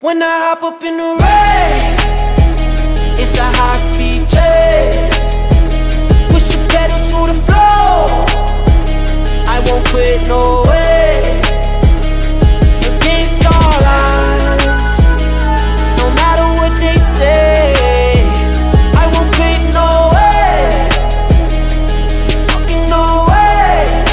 When I hop up in the rave, it's a high-speed chase. Push the pedal to the floor, I won't quit, no way. Against all odds, no matter what they say, I won't quit, no way. Fucking no way.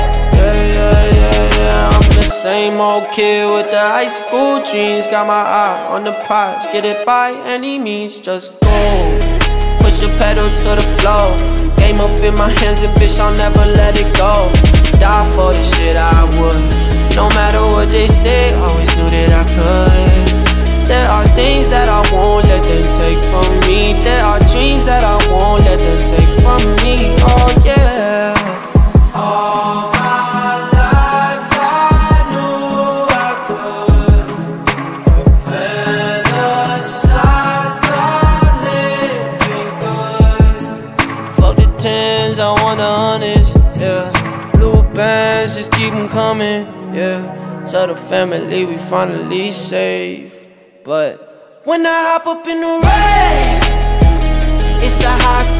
Yeah, I'm the same old kid with the high school dreams. Got my eye on the prize, get it by any means, just go. Push the pedal to the floor, game up in my hands and bitch, I'll never let it go. Die for this shit, I would. No matter what they say, always knew that I could. There are things that I won't let them take from me. There are dreams that I won't let them take from me. Oh yeah. All my life I knew I could fantasize about living good. Fuck the tens, I want the hundreds, yeah. Blue bands, just keep them coming, yeah. Tell the family we finally safe. But when I hop up in the rave, it's a high